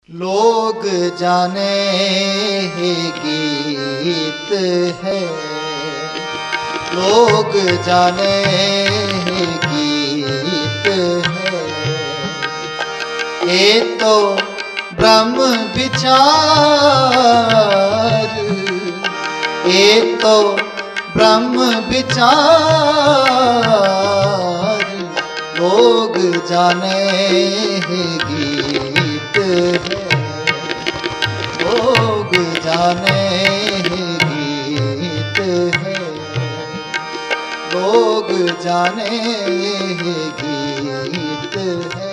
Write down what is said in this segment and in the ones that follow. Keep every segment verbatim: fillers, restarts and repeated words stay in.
लोग जाने ही गीत है, लोग जाने ही गीत है। ये तो ब्रह्म विचार, ये तो ब्रह्म विचार। लोग जाने ही गीत है, लोग जाने ही गीत है, लोग जाने ही गीत है।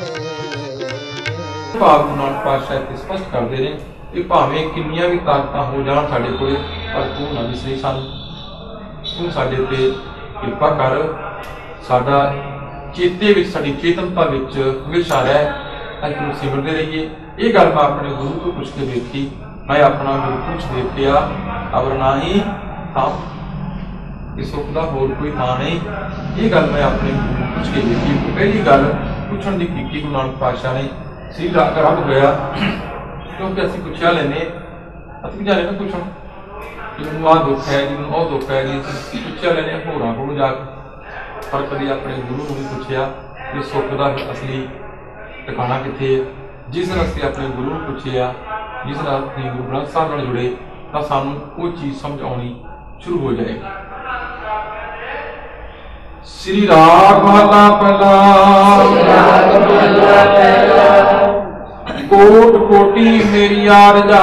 भाव गुरु नानक पातशाह इत्थे स्पष्ट करते हैं कि भावें किन्नियां भी ताकतां हो जाण साडे कोले, पर तू ना विसरी सानूं। तू साडे ते किरपा कर, साडा चेते विच साडी चेतनता विच हमेशा रह, असीं तैनूं सिमरदे रहीए। ये गल मैं अपने गुरु को पुछ के देखी, मैं अपना गुरु कुछ देखिया और ना ही था इस सुख का होर कोई था नहीं। ये गल मैं अपने गुरु को पुछ के देखी। पहली गल पुछण दी कीती गुरु नानक पातशाह ने सी रब होया, क्योंकि असीं पुछया लेने असीं जाने ना पुछण जिन्होंने आ दुख है, जिन्होंने वह दुख है, पुछया लेने होरां कोल जाके। पर कभी अपने गुरु को भी पूछया कि सुख का असली ठिकाना कित्थे है। जिस रस्ते अपने गुरु को पूछया, जिस रस्ते गुरु ग्रंथ साहब नाल जुड़े, तो सानूं वो चीज़ समझ आनी शुरू हो जाएगी। श्री राग महला पहला, कोट कोटि मेरी आरजा,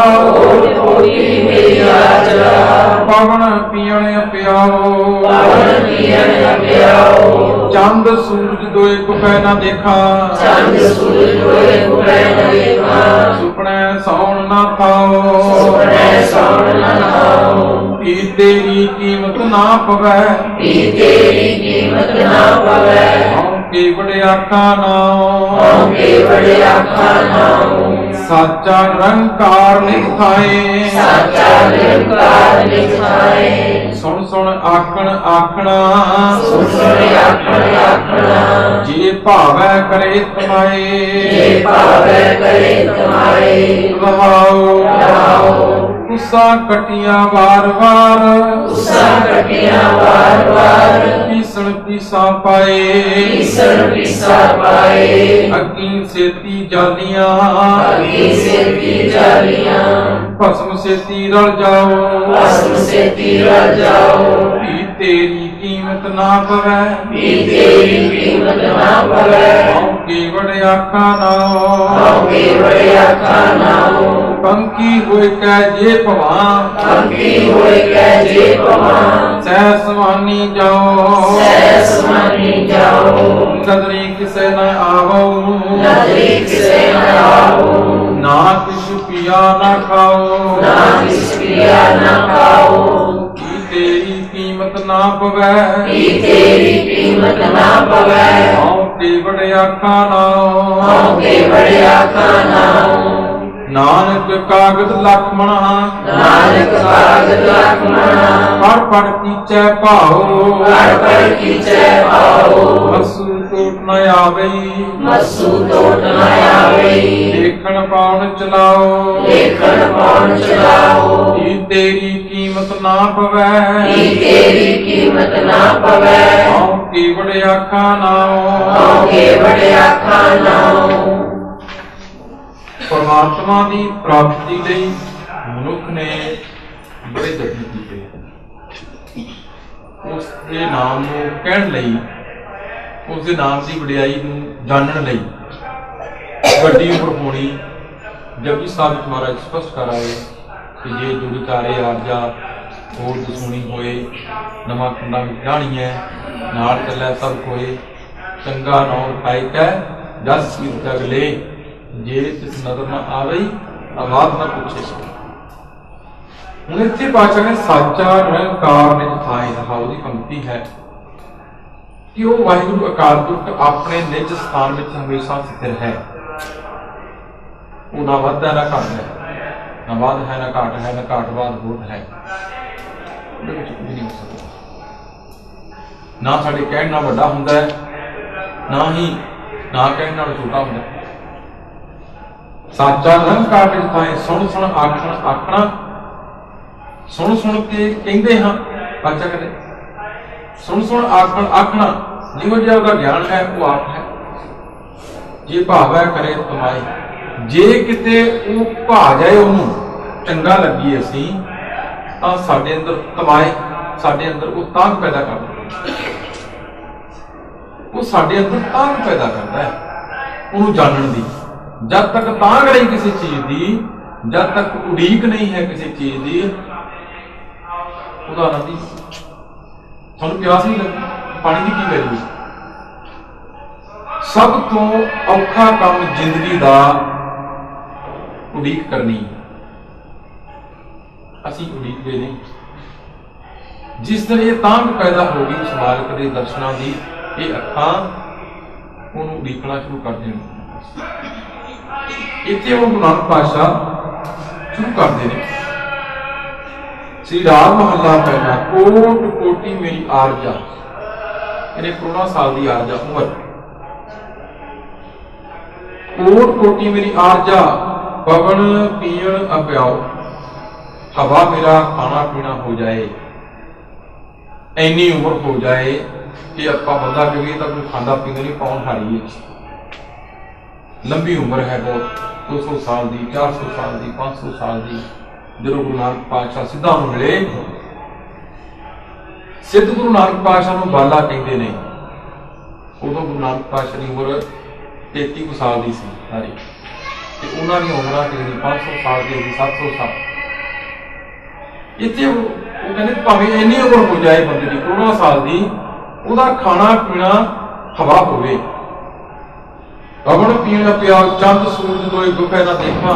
कोट कोटि मेरी आरजा। पवन पियण प्याओ, पवन पियण प्याओ। चंद सूरज दोए कुपै न देखा, चंद सूरज दोए कुपै न देखा। सुपने सौण न खाओ, सुपने सौण न खाओ। पी तेरी कीमत ना पवै, पी तेरी कीमत ना पवै। के बड़े आखा नाओ, के बड़े आखा नाओ। साचा निरंकार लिखाए, साचा निरंकार लिखाए। सुन सुन आखण आखना, सुन सुन आखण आखना। जे भावै करे तमाए, जे भावै करे तमाए। रहाओ रहाओ। उसा कटिया वार वार, उसा कटिया वार वार। पीसण पीसा पाए, पीसण पीसा पाए। अग्नि सेती जालियां, अग्नि सेती जालियां। भस्म सेती रल जाओ, भस्म सेती रल जाओ। भी तेरी कीमत ना पवै, भी तेरी कीमत ना पवै। औके बड़े आखा नाओ, औके बड़े आखा नाओ। पंखी होए कै जे पवां, पंखी होए कै जे पवां। सह समानी जाओ, सह समानी जाओ। नदरी किसे न आवो, नदरी किसे न आवो। ना किछ पिया न खाओ, ना किछ पिया न खाओ। की तेरी कीमत ना पवै, की तेरी कीमत ना पवै। औके बड़े आखा नाओ, औके बड़े आखा नाओ। नानक कागद लखमण, नानक कागद लखमण। पढ़ पढ़ कीचै भाओ, पढ़ पढ़ कीचै भाओ। मसू टोट न आवई, मसू टोट न आवई। देखण पाउन चलाओ, देखण पाउन चलाओ। जी तेरी कीमत ना पवै, जी तेरी कीमत ना पवै। औके बड़े आखा नाओ, औके बड़े आखा नाओ। परमात्मा की प्राप्ति लई मनुख ने बड़े यत्न किए। उसके नाम को कहण लई, उसके नाम की वडियाई को जानण लई वड्डी उम्र होनी। जपजी साहब महाराज स्पष्ट कर आए कि जे जुड़ तारे आरजा होर दसूनी होए। नवा कुंडा जानी है, नाल चलै सब कोए। चंगा नौ खाई कै जस कीत अगले। जे तिस नजर न आवई आवाज न पूछे। हुण इत्थे पातशाह ने साचा निरंकार निज थाए रहाओ दी पंक्ति है कि वो वाहिगुरु अकाल पुरख अपने निज स्थान में हमेशा स्थिर है। वो ना वध है ना घट है, ना वध है ना घट है, ना घाटवाद बोध है। ना साडे कहण नाल वड्डा हुंदा है, ना ही ना कहण नाल छोटा हुंदा है। साचा निरंकार विच थाए सुन सुन आखण आखना सुन सुन के कहते हाँ बाचा करें सुन सुन आखण आखना जिहो जिहा उहदा ज्ञान है वो आप है जे भावै करे तमाई जे किते वो भा जाए उन्होंने चंगा लगी असी तां साडे अंदर तमाए साडे अंदर वो तांग पैदा करदा वो साडे अंदर तांग पैदा करता है उन्होंने जानन दी जब तक तांग नहीं किसी चीज की जब तक उड़ीक नहीं है किसी चीज की उदाहरण दी थानू प्यास नहीं लगी पानी की की वैल्यू सब तो औखा काम जिंदगी का उड़ीक करनी असी उड़ीकते नहीं जिस दिन ये तांग पैदा हो गई उस मालिक के दर्शनों की ये अखां उन्होंने उड़ीकना शुरू कर देनी इतने वो गुरु नानक पातशाह शुरू करते हैं श्री राग महला पहला कोट कोटि मेरी आरजा इन्हें करोड़ा साल की आरजा उम्र कोट कोटि मेरी आरजा पवन पीण अप्याओ हवा मेरा खाना पीना हो जाए इन्नी उम्र हो जाए कि आप बंदा कहिए तो कोई खादा पींदा नहीं पौन हारी लंबी उम्र है बहुत दो सौ साल की चार सौ साल की पांच सौ साल की जो गुरु नानक पातशाह सिद्धा मिले सिद्ध गुरु नानक पातशाह बाला कहते हैं उदों गुरु नानक पातशाह की उम्र तेती को साल की सी सारी उन्होंने उम्र कितनी पांच सौ साल की होगी सत्त सौ साल इतने वो कहते भावें इन्नी उम्र हो जाए बंदे की करोड़ा साल की ਉਹਦਾ खाना पीना हवा होवे पवन पीण पिया चंद सूरज दोए दुपह ना देखा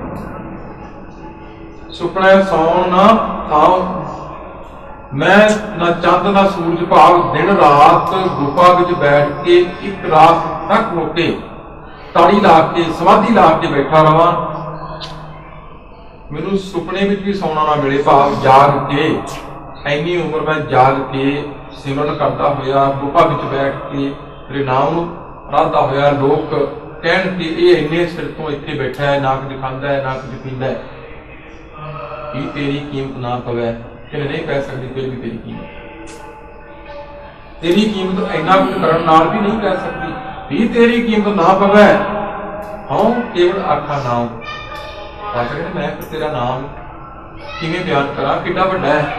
सुपने सौन ना खाओ मैं ना चंद ना सूरज भाव दिन रात गुफा विच बैठ के एक रात तक होके ताड़ी ला के समाधि ला के बैठा रहा मैनू सुपने विच भी सौना ना मिले भाव जाग के इन्नी उम्र मैं जाग के सिमरन करता होया गुफा विच बैठ के तेरे नाम राधा होया लोग कहन कि ये इन्ने सिर तो इत्थे बैठा है ना कुछ खांदा है ना कुछ पींदा है ये तेरी कीमत ना पवे कि नहीं कह सकती फिर भी तेरी कीमत तेरी कीमत इन्ना कुछ करन नाल भी नहीं कह सकती भी तेरी कीमत ना पवे हाँ केवल आखा नाम कहते मैं तेरा नाम किवें बयान करा किड्डा वड्डा है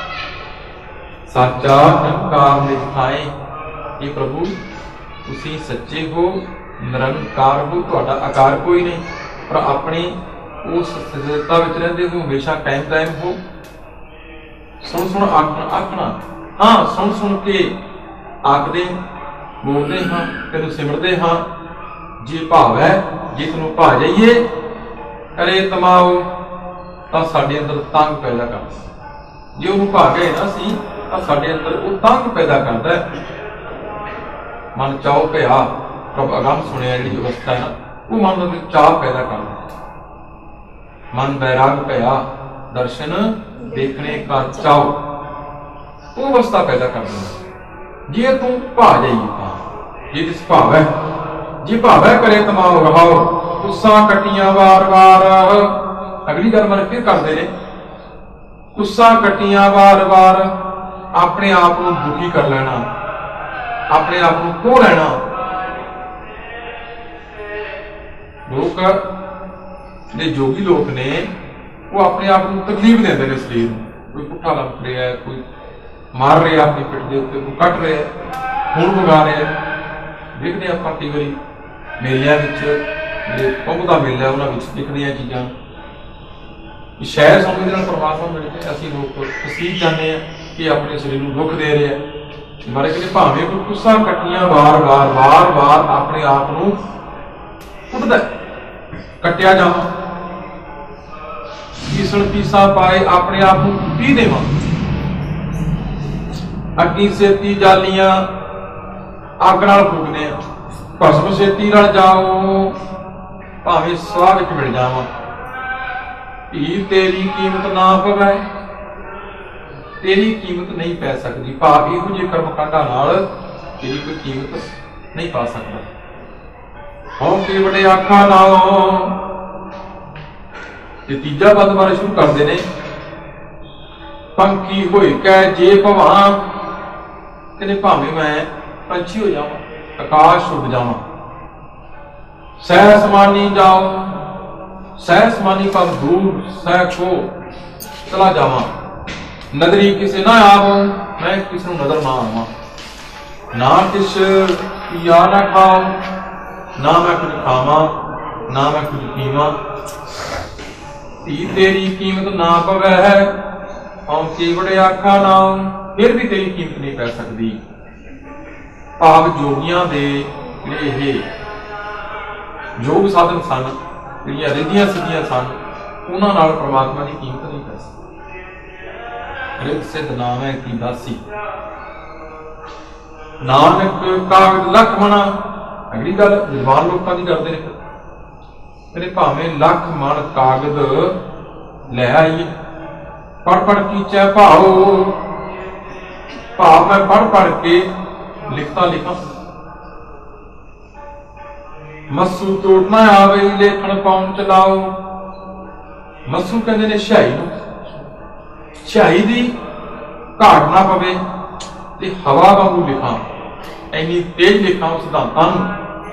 साचा निरंकार निथाए ये प्रभु तुसी सच्चे हो निरंकार हो तुहाडा आकार कोई नहीं पर अपनी उस स्थिरता विच रहिंदे हो हमेशा कायम कायम हो सुन सुन आखना आखना हाँ सुन सुन के आखदे बोलते हाँ तेनू सिमरते हाँ जे भाव है जे तेनू भा जाइए अरे तमाओ तां साडे अंदर तंग पैदा कर जे उन्होंने भा गए ना सी साडे अंदर वो तंग पैदा करता है मन चाओ भया प्रभ अगम सुनिया जी अवस्था है ना वो मन में चाह पैदा करता मन बैराग भया दर्शन देखने का चाओ वो अवस्था पैदा कर देना जे तू भा जाइए जे जिस भाव है जे भाव है करे तमाम रहाओ गुस्सा कटियां वार वार अगली गल मन फिर करते हैं गुस्सा कटियां वार वार अपने आप को दुखी कर लेना अपने आप को खो लेना लोग जो जोगी लोग ने वो अपने आप को तकलीफ देते हैं शरीर कोई पुट्ठा लग रहा है कोई मार रहे अपनी पिठ के उत्ते कोई कट रहे खून वगा रहे देखते आप कई बारी मेलिया पहुंचता मेला उन्होंने दिखदियां चीज़ां शायद सानू परमात्मा मिलते असं लोग तसीह चाहते हैं कि अपने शरीर को दुख दे रहे हैं मारे कहते भावें कोई गुस्सा कटियां बार बार बार बार अपने आप को कुटदा कटिया जावा पीसण पीसा पाए अपने आप को पी देवा अग्गी सेती जालियां अग नाल फूकने भस्म सेती रल जाओ भावें स्वाह विच मिल जावा भी तेरी कीमत ना पवे तेरी कीमत नहीं पै सकती भाव इहो जे कर्म कांडा नाल तेरी कोई कीमत नहीं पा सकता हों के बड़े आखा लाओ ਤੇ ਤੀਜਾ ਪਦ ਬਾਰੇ ਸ਼ੁਰੂ ਕਰਦੇ ਨੇ, ਪੰਖੀ ਹੋਏ ਕੈ ਜੇ ਭਵਾਂ, ਕਹਿੰਦੇ ਭਾਵੇਂ ਮੈਂ ਪੰਛੀ ਹੋ ਜਾਵਾਂ, ਆਕਾਸ਼ ਉੱਡ ਜਾਵਾਂ, ਸਹਿ ਸਮਾਨੀ ਜਾਓ, ਸਹਿ ਸਮਾਨੀ ਪਦ ਦੂਰ ਸਹਿ ਕੋ ਚਲਾ ਜਾਵਾਂ, ਨਦਰੀ ਕਿਸੇ ਨਾ ਆਵਾਂ, ਮੈਂ ਕਿਸੇ ਨੂੰ ਨਜ਼ਰ ਨਾ ਆਵਾਂ, ਨਾ ਕਿਛ ਪੀਆ ਨਾ ਖਾਓ, ਨਾ ਮੈਂ ਕੁਝ ਖਾਵਾਂ, ਨਾ ਮੈਂ ਕੁਝ ਪੀਵਾਂ, ਧੀ ਤੇਰੀ ਕੀਮਤ ਨਾ ਪਵੈ ਹੈ, ਹਉ ਚੀਵੜੇ ਆਖਾ ਨਾਉ, ਫਿਰ ਵੀ ਤੇਰੀ ਕੀਮਤ ਨਹੀਂ ਪੈ ਸਕਦੀ। ਭਾਵ ਜੋਗੀਆਂ ਦੇ ਜਿਹੜੇ ਇਹ ਯੋਗ ਸਾਧਨ ਸਨ, ਜਿਹੜੀਆਂ ਰਿੱਧੀਆਂ ਸਿੱਧੀਆਂ ਸਨ, ਉਹਨਾਂ ਨਾਲ ਪਰਮਾਤਮਾ ਦੀ ਕੀਮਤ ਨਹੀਂ ਪੈ ਸਕਦੀ। ਰਿੱਧ ਸਿੱਧ ਨਾਮ ਹੈ ਕੀ ਦਾਸੀ, ਨਾਨਕ ਕਾਗਜ਼ ਲੱਖ ਮਣਾ। ਅਗਲੀ ਗੱਲ ਵਿਦਵਾਨ ਲੋਕਾਂ ਦੀ ਕਰਦੇ ਨੇ, ਕਹਿੰਦੇ ਭਾਵੇਂ ਲੱਖ ਮਣ ਕਾਗਜ਼ ਲੈ ਆਈਏ, ਪੜ ਪੜ ਕੀਚੈ ਭਾਓ, ਭਾਵ ਮੈਂ ਪੜ ਪੜ ਕੇ ਲਿਖਤਾ ਲਿਖਾਂ, ਮਸੂ ਤੋੜ ਨਾ ਆਵੇ, ਲੇਖਣ ਪਾਉਣ ਚਲਾਓ। ਮਸੂ ਕਹਿੰਦੇ ਨੇ ਸਿਹਾਈ ਨੂੰ, ਸਿਹਾਈ ਦੀ ਘਾਟ ਨਾ ਪਵੇ ਤੇ ਹਵਾ ਵਾਂਗੂ ਲਿਖਾਂ, ਇੰਨੀ ਤੇਜ਼ ਲਿਖਾਂ ਉਸ ਸਿਧਾਂਤਾਂ ਨੂੰ।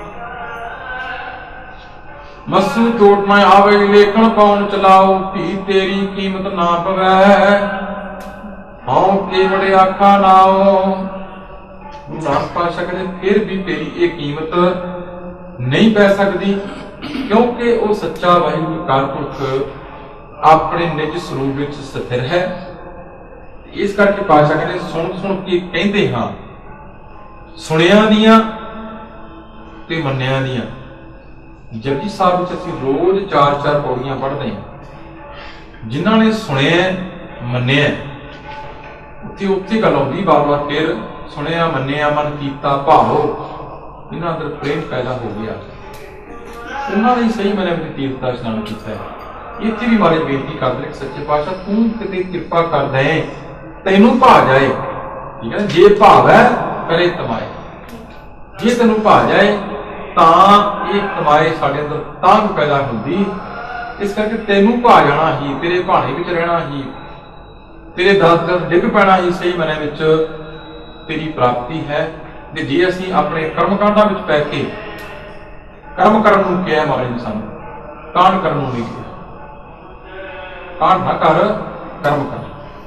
ਮਸੂ ਤੋੜ ਨਾ ਆਵੇ, ਲੇਖਣ ਪਾਉਣ ਚਲਾਓ, ਧੀ ਤੇਰੀ ਕੀਮਤ ਨਾ ਪਵੈ, ਹਉ ਕੇਵੜੇ ਆਖਾ ਨਾਉ। ਗੁਰੂ ਨਾਨਕ ਪਾਤਸ਼ਾਹ ਕਹਿੰਦੇ ਫਿਰ ਵੀ ਤੇਰੀ ਇਹ ਕੀਮਤ ਨਹੀਂ ਪੈ ਸਕਦੀ, ਕਿਉਂਕਿ ਉਹ ਸੱਚਾ ਵਾਹਿਗੁਰੂ ਅਕਾਲ ਪੁਰਖ ਆਪਣੇ ਨਿਜ ਸਰੂਪ ਵਿੱਚ ਸਥਿਰ ਹੈ। ਇਸ ਕਰਕੇ ਪਾਤਸ਼ਾਹ ਕਹਿੰਦੇ ਸੁਣ ਸੁਣ ਕੇ ਕਹਿੰਦੇ ਹਾਂ, ਸੁਣਿਆਂ ਦੀਆਂ ਤੇ ਮੰਨਿਆਂ ਦੀਆਂ। ਜਪਜੀ ਸਾਹਿਬ ਵਿੱਚ ਅਸੀਂ ਰੋਜ਼ ਚਾਰ ਚਾਰ ਪੌੜੀਆਂ ਪੜ੍ਹਦੇ ਹਾਂ। ਜਿਨ੍ਹਾਂ ਨੇ ਸੁਣਿਆ ਮੰਨਿਆ, ਉੱਥੇ ਉੱਥੇ ਗੱਲ ਆਉਂਦੀ ਬਾਰ ਬਾਰ, ਫਿਰ ਸੁਣਿਆ ਮੰਨਿਆ ਮਨ ਕੀਤਾ ਭਾਵੋ, ਇਹਨਾਂ ਅੰਦਰ ਪ੍ਰੇਮ ਪੈਦਾ ਹੋ ਗਿਆ, ਉਹਨਾਂ ਨੇ ਸਹੀ ਮਨ ਵਿੱਚ ਤੀਰਥ ਦਾ ਇਸ਼ਨਾਨ ਕੀਤਾ ਹੈ। ਇੱਥੇ ਵੀ ਮਾਰੇ ਬੇਨਤੀ ਕਰਦੇ ਨੇ, ਸੱਚੇ ਪਾਤਸ਼ਾਹ ਤੂੰ ਕਿਤੇ ਕਿਰਪਾ ਕਰਦਾ ਹੈ, ਤੈਨੂੰ ਭਾ ਜਾਏ, ਠੀਕ ਹੈ, ਜੇ ਭਾਵ ਹੈ ਕਰੇ ਤਮਾਏ, ਜੇ ਤੈਨੂੰ ਭਾ ਜਾਏ ਤਾਂ ਇਹ ਤਮਾਏ ਸਾਡੇ ਅੰਦਰ ਤਾਂ ਪੈਦਾ ਹੁੰਦੀ। ਇਸ ਕਰਕੇ ਤੈਨੂੰ ਭਾ ਜਾਣਾ ਹੀ, ਤੇਰੇ ਭਾਣੇ ਵਿੱਚ ਰਹਿਣਾ ਹੀ, ਤੇਰੇ ਦਰ ਦਰ ਡਿੱਗ ਪੈਣਾ ਹੀ ਸਹੀ ਮਨ ਵਿੱਚ ਤੇਰੀ ਪ੍ਰਾਪਤੀ ਹੈ। ਤੇ ਜੇ ਅਸੀਂ ਆਪਣੇ ਕਰਮ ਕਾਂਡਾਂ ਵਿੱਚ ਪੈ ਕੇ ਕਰਮ ਕਰਨ ਨੂੰ ਕਿਹਾ ਮਹਾਰਾਜ ਨੇ ਸਾਨੂੰ, ਕਾਂਡ ਕਰਨ ਨੂੰ ਨਹੀਂ ਕਿਹਾ। ਕਾਂਡ ਨਾ ਕਰ, ਕਰਮ ਕਰ।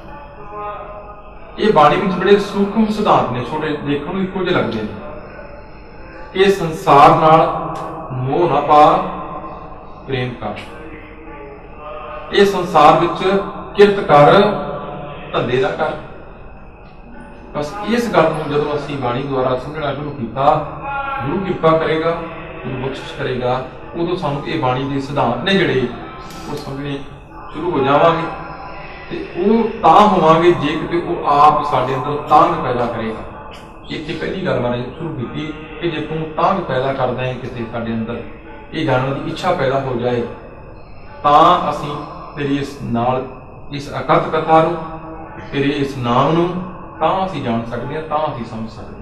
ਇਹ ਬਾਣੀ ਵਿੱਚ ਬੜੇ ਸੂਖਮ ਸਿਧਾਂਤ ਨੇ, ਛੋਟੇ ਦੇਖਣ ਨੂੰ ਇੱਕੋ ਜਿਹੇ ਲੱਗਦੇ ਨੇ। ਇਹ ਸੰਸਾਰ ਨਾਲ ਮੋਹ ਨਾ ਪਾ, ਪ੍ਰੇਮ ਕਰ। ਇਹ ਸੰਸਾਰ ਵਿੱਚ ਕਿਰਤ ਕਰ, ਧੰਦੇ ਦਾ ਕਰ। ਬਸ ਇਸ ਗੱਲ ਨੂੰ ਜਦੋਂ ਅਸੀਂ ਬਾਣੀ ਦੁਆਰਾ ਸਮਝਣਾ ਸ਼ੁਰੂ ਕੀਤਾ, ਗੁਰੂ ਕਿਰਪਾ ਕਰੇਗਾ, ਗੁਰੂ ਬਖਸ਼ਿਸ਼ ਕਰੇਗਾ, ਉਦੋਂ ਸਾਨੂੰ ਇਹ ਬਾਣੀ ਦੇ ਸਿਧਾਂਤ ਨੇ ਜਿਹੜੇ ਉਹ ਸਮਝਣੇ ਸ਼ੁਰੂ ਹੋ ਜਾਵਾਂਗੇ। ਤੇ ਉਹ ਤਾਂ ਹੋਵਾਂਗੇ ਜੇ ਕਿਤੇ ਉਹ ਆਪ ਸਾਡੇ ਅੰਦਰ ਤਾਂਘ ਪੈਦਾ ਕਰੇਗਾ। ਇੱਥੇ ਪਹਿਲੀ ਗੱਲ ਬਾਰੇ ਸ਼ੁਰੂ ਕੀਤੀ ਕਿ ਜੇ ਤੂੰ ਤਾਂਘ ਪੈਦਾ ਕਰਦਾ ਹੈ ਕਿਤੇ ਸਾਡੇ ਅੰਦਰ, ਇਹ ਜਾਣਨ ਦੀ ਇੱਛਾ ਪੈਦਾ ਹੋ ਜਾਏ, ਤਾਂ ਅਸੀਂ ਤੇਰੀ ਇਸ ਨਾਲ, ਇਸ ਅਕਥ ਕਥਾ ਨੂੰ, ਤੇਰੇ ਇਸ ਨਾਮ ਨੂੰ ਤਾਂ ਅਸੀਂ ਜਾਣ ਸਕਦੇ ਹਾਂ, ਤਾਂ ਅਸੀਂ ਸਮਝ ਸਕਦੇ ਹਾਂ।